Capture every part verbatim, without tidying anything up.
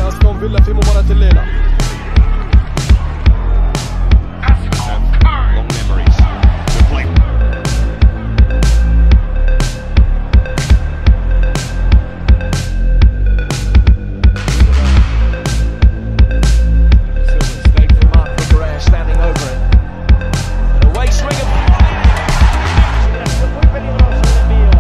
sconfilla Timo Maratellena. Long memories. Good play. Marc Cucurella standing over it. And a waist ring of... Muy peligroso el envío.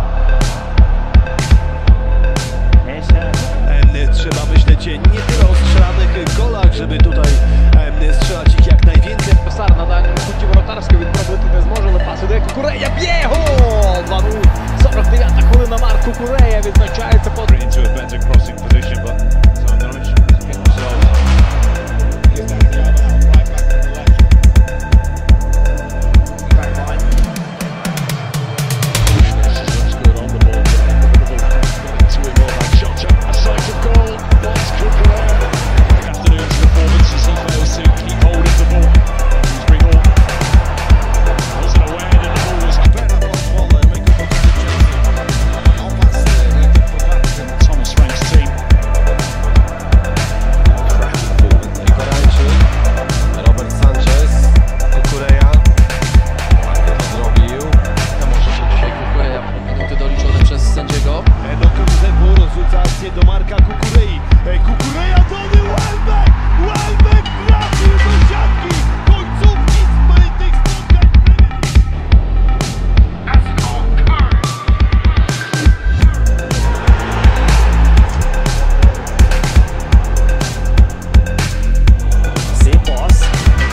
Trzeba myśleć nie tyle o strzelanych golach, żeby tutaj strzelać ich jak najwięcej. Start na дальнем пути воротарського, він пробити не зможе, але пас іде Кукурея, б'є гол! два нуль. сорок дев'ята хвилина, Марc Cucurella відзначається по... Into a better crossing position, but so knowledge get themselves. Do Marca Cucurei. Cucurella to Welbeck! Welbeck trafił do siatki! Końcówki zbytych spotkań. Cepos.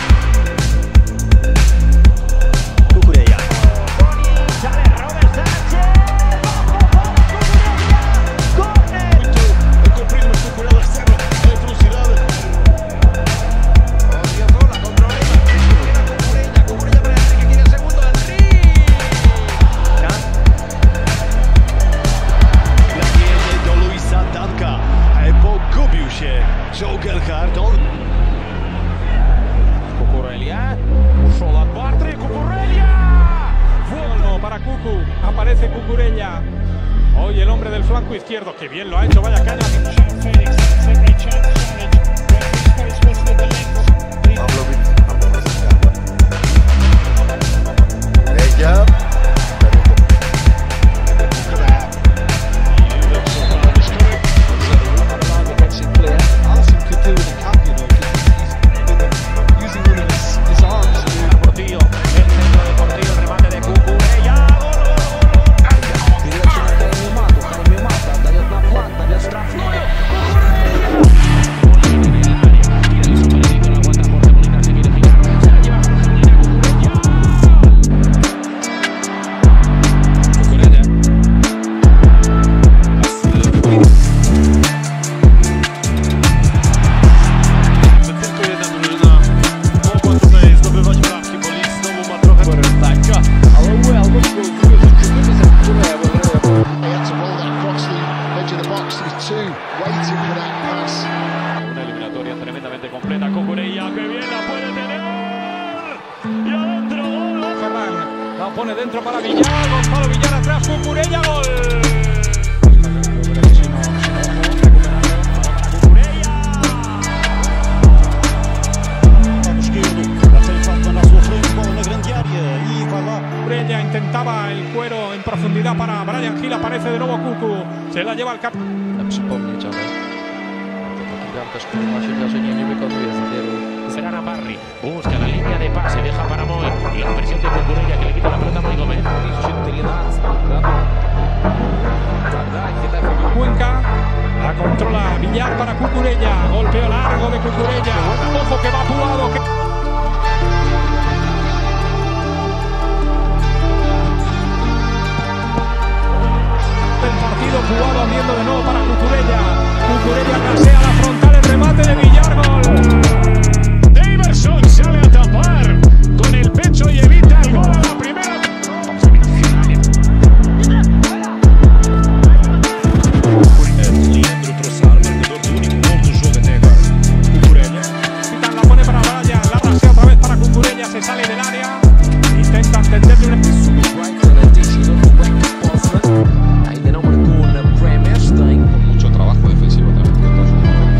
Cucurella. Cucurella, ушел от Бартри, Cucurella, bueno para Cucu, aparece Cucurella, hoy el hombre del flanco izquierdo, que bien lo ha hecho, vaya caña. Ella. Una eliminatoria tremendamente completa. Cucurella, que bien la puede tener. Y adentro, gol. Ferran la pone dentro para Villar. Gonzalo Villar atrás. Cucurella, gol. Cucurella intentaba el cuero en profundidad para Brian Hill. Aparece de nuevo Cucu. Se la lleva al cap. Przypomnieć, ale Kigan też ma się wrażenie, nie wykonuje za wielu. Será Navarri, busca la línea de pase, deja para Moy y la presión de Cucurella que le quita la pelota a Moy Gómez. Cuenca, la controla Villar para Cucurella, golpeo largo de Cucurella, ojo que va apurado. Que... El partido jugado abriendo de nuevo para Cucurella. Cucurella casea la frontal, el remate de Villar, gol. Daverson sale a tapar con el pecho y evita el gol a la primera. Leandro Trossard, marcador do único gol do jogo até agora. Cucurella. La pone para Brian, la rasea otra vez para Cucurella, se sale del área. Intenta entenderle una... Ainda não marcou na Premier, tem mucho trabajo defensivo también.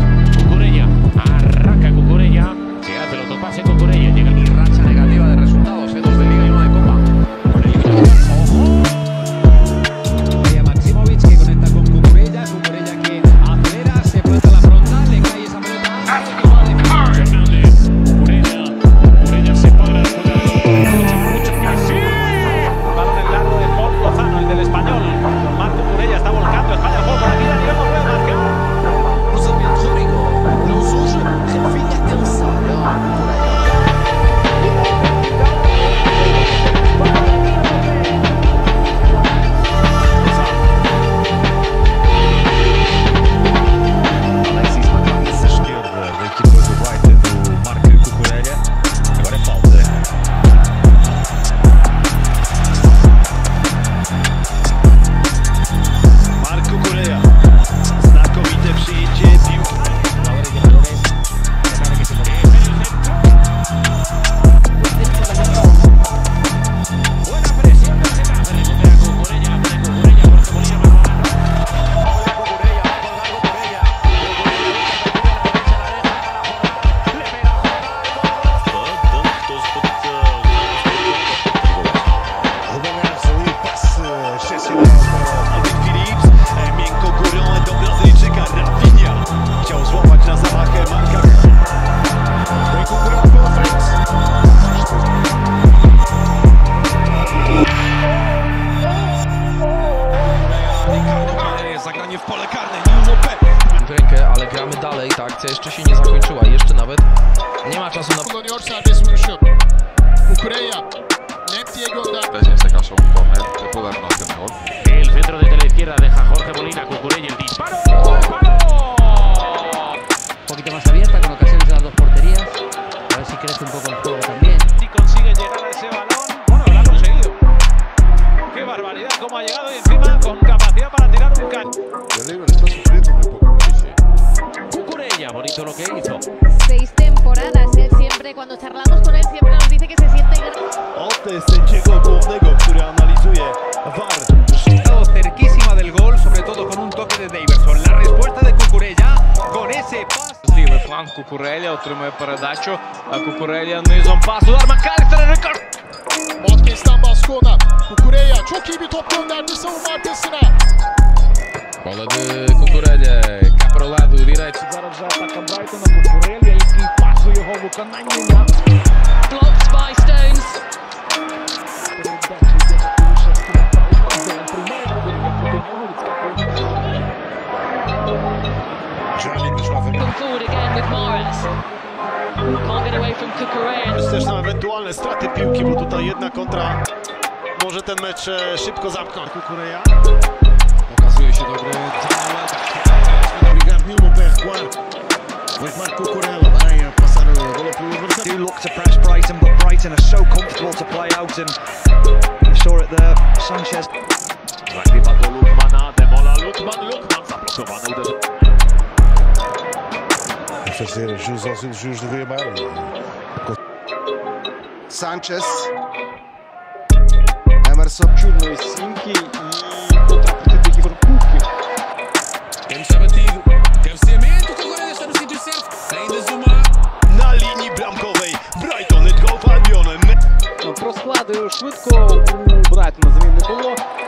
ale i ta akcja jeszcze się nie zakończyła. Jeszcze nawet nie ma czasu na... Kullanıyor serbest vuruşu. Cucurella. Net diye gönderdi. En este caso un corner de poder no hacer gol. El centro desde la izquierda deja Jorge Molina, Cucurella, el disparo. ¡Al palo! Un poquito más abierta, con ocasiones de las dos porterías. A ver si crece un poco el juego también. Si consigue llegar a ese balón, bueno, lo ha conseguido. Qué barbaridad cómo ha llegado y encima con capacidad para tirar un can. El Eibar está sufriendo muy poco. Cucurella, bonito lo que hizo. Seis temporadas, él siempre, cuando charlamos con él, siempre nos dice que se siente... Ote sędziego głównego, który analizuje V A R. Cerquísima del gol, sobre todo con un toque de Daverson. La respuesta de Cucurella con ese pas. З лівий фланг Кукурелля отримує передачу. А Кукурелля низом пас. Удар Макалістер, рекорд! Watkes'ten baskı ona. Cucurella çok iyi bir top gönderdi savunma arkasına. Bola de Cucurella, cá para o lado direito. Зараз вже атака Брайтона, Cucurella, який пас у його виконанні на... Blocked by Stones. Come forward again with Morris. Can't get away from Cucurella. Jest też na ewentualne straty piłki, bo tutaj jedna kontra może ten mecz e, szybko zamknąć. Cucurella. Okazuje się dobry talent. Obrigado Nilmo para recuar. Mas Marc Cucurella vai a passar a bola pelo adversário. Do look to press Brighton, but Brighton are so comfortable to play out, and you saw it there. Sanchez. Zagrywa do Lukmana, demola Lukman, Lukman zablokowany uderzenie. Fazer jus aos elogios do Rio Mare. Sanchez, Emerson Чудної сімки і потрапити до Єврокубків. Temos abatido. Cabeceamento, Cucurella está no sítio certo. Ainda Zuma. Na linii bramkowej Brighton Hove Albion. Про склади швидко у Брайтона замін не було.